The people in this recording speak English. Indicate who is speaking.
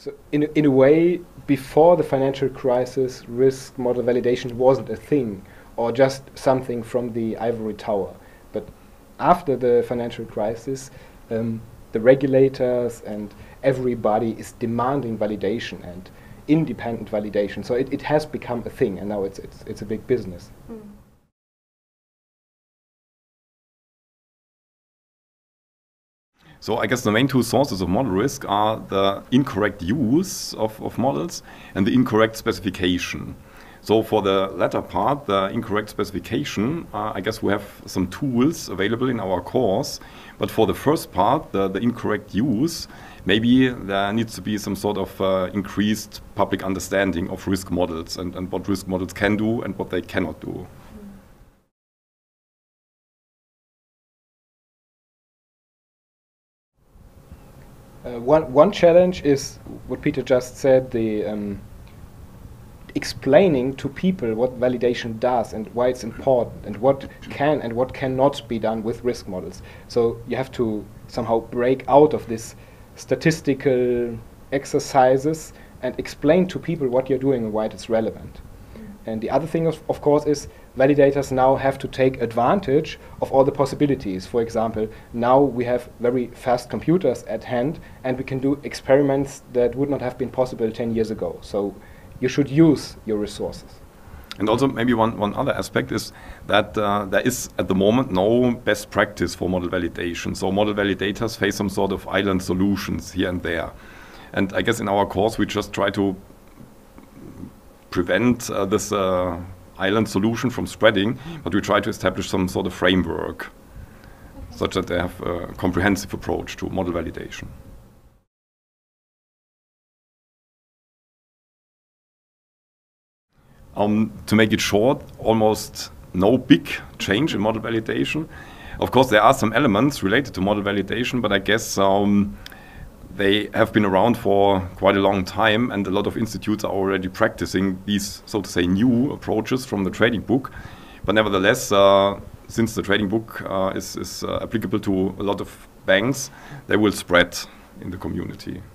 Speaker 1: So in a way, before the financial crisis, risk model validation wasn't a thing or just something from the ivory tower. But after the financial crisis, the regulators and everybody is demanding validation and independent validation. So it has become a thing, and now it's a big business. Mm.
Speaker 2: So I guess the main two sources of model risk are the incorrect use of models and the incorrect specification. So for the latter part, the incorrect specification, I guess we have some tools available in our course. But for the first part, the incorrect use, maybe there needs to be some sort of increased public understanding of risk models and what risk models can do and what they cannot do.
Speaker 1: One challenge is what Peter just said, the explaining to people what validation does and why it's important and what can and what cannot be done with risk models. So you have to somehow break out of this statistical exercises and explain to people what you're doing and why it's relevant. And the other thing, of course, is validators now have to take advantage of all the possibilities. For example, now we have very fast computers at hand, and we can do experiments that would not have been possible 10 years ago. So you should use your resources.
Speaker 2: And also maybe one other aspect is that there is at the moment no best practice for model validation. So model validators face some sort of island solutions here and there. And I guess in our course we just try to prevent this island solution from spreading, but we try to establish some sort of framework such that they have a comprehensive approach to model validation. To make it short, almost no big change in model validation. Of course, there are some elements related to model validation, but I guess they have been around for quite a long time, and a lot of institutes are already practicing these, so to say, new approaches from the trading book. But nevertheless, since the trading book is applicable to a lot of banks, they will spread in the community.